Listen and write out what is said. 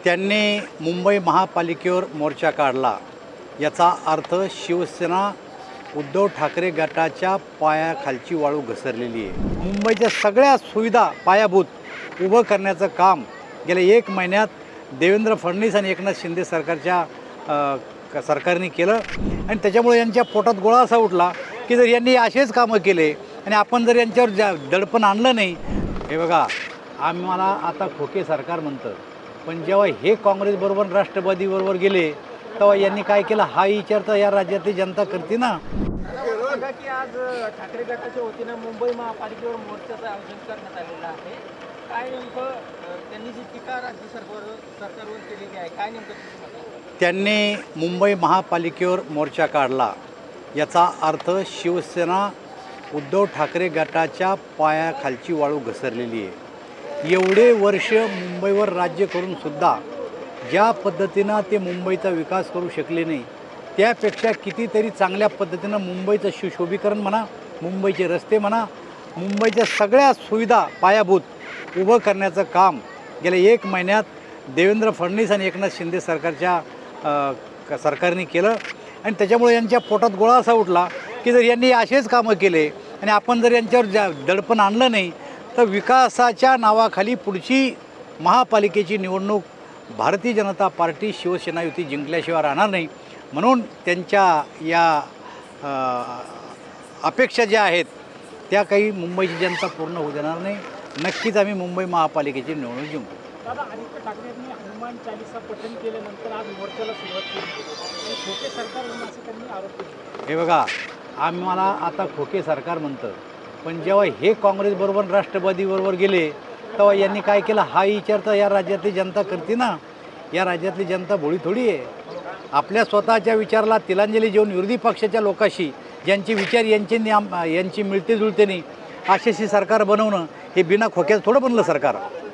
त्यांनी मुंबई महापालिकेवर मोर्चा काढला। याचा अर्थ शिवसेना उद्धव ठाकरे गटाच्या पायाखालची वाळू घसरलेली आहे। मुंबईच्या सगळ्या सुविधा पायाभूत उभं करण्याचं काम गेल्या 1 महिन्यात देवेंद्र फडणवीस आणि एकनाथ शिंदे सरकारने केलं आणि त्याच्यामुळे यांच्या पोटात गोळा असा उठला की जर यांनी असेच कामं केले आणि आपण जर यांच्यावर दडपण आणलं नाही, हे बघा आम्हाला आता खोके सरकार म्हणतं, पण जेव्हा हे काँग्रेसबरोबर राष्ट्रवादीबरोबर गेले तेव्हा यांनी काय केलं हा विचार तर या राज्यातली जनता करते ना। की आज ठाकरे गटाच्या वतीनं मुंबई महापालिकेवर मोर्चाचं आयोजन करण्यात आलेलं आहे। काय नेमकं त्यांनी जी टीका राज्य सरकारवर केलेली आहे, काय नेमकं त्यांनी मुंबई महापालिकेवर मोर्चा काढला। याचा अर्थ शिवसेना उद्धव ठाकरे गटाच्या पायाखालची वाळू घसरलेली आहे। एवढे वर्ष मुंबईवर राज्य करून सुद्धा ज्या पद्धतीनं ते मुंबईचा विकास करू शकले नाही, त्यापेक्षा कितीतरी चांगल्या पद्धतीनं मुंबईचं सुशोभीकरण म्हणा, मुंबईचे रस्ते म्हणा, मुंबईच्या सगळ्या सुविधा पायाभूत उभं करण्याचं काम गेल्या 1 महिन्यात देवेंद्र फडणवीस आणि एकनाथ शिंदे सरकारने केलं आणि त्याच्यामुळे यांच्या पोटात गोळा असा उठला की जर यांनी असेच कामं केले आणि आपण जर यांच्यावर दडपण आणलं नाही तर विकासाच्या नावाखाली पुढची महापालिकेची निवडणूक भारतीय जनता पार्टी शिवसेना युती जिंकल्याशिवाय राहणार नाही। म्हणून त्यांच्या या अपेक्षा ज्या आहेत त्या काही मुंबईची जनता पूर्ण होऊ देणार नाही। नक्कीच आम्ही मुंबई महापालिकेची निवडणूक जिंकू। दादा, आदित्य ठाकरेंनी हनुमान चालीसा पठण केल्यानंतर आज मोर्चाला सुरुवात केली आणि खोके सरकार म्हणून असं त्यांनी आरोप केला। हे बघा आम्हाला आता खोके सरकार म्हणतं, पण जेव्हा हे काँग्रेसबरोबर राष्ट्रवादीबरोबर गेले तेव्हा यांनी काय केलं हा विचार तर या राज्यातली जनता करते ना। या राज्यातली जनता भोळी थोडी आहे। आपल्या स्वतःच्या विचाराला तिलांजली देऊन विरोधी पक्षाच्या लोकांशी ज्यांचे विचार यांची मिळते जुळते नाही अशी सरकार बनवणं हे बिना खोक्याचं थोडं बनलं सरकार।